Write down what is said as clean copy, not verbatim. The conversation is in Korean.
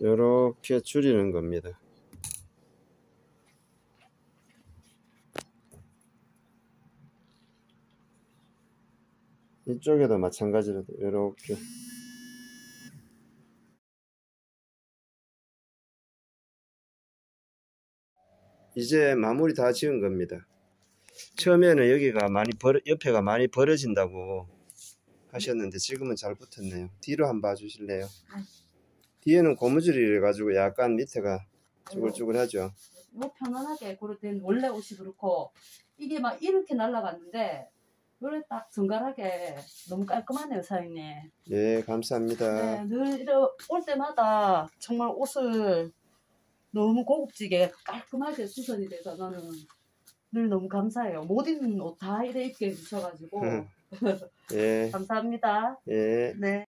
요렇게 줄이는 겁니다. 이쪽에도 마찬가지로 요렇게 이제 마무리 다 지은 겁니다. 처음에는 여기가 많이 옆에가 많이 벌어진다고 하셨는데 지금은 잘 붙었네요. 뒤로 한번 봐주실래요? 뒤에는 고무줄이 가지고 약간 밑에가 쭈글쭈글하죠. 뭐 편안하게 그럴 땐 원래 옷이 그렇고 이게 막 이렇게 날아갔는데 원래 딱 정갈하게 너무 깔끔하네요, 사장님. 예, 감사합니다. 네, 늘 올 때마다 정말 옷을 너무 고급지게 깔끔하게 수선이 돼서 저는 늘 너무 감사해요. 못 입는 옷 다 이래 입게 해주셔가지고 예. 감사합니다. 예. 네.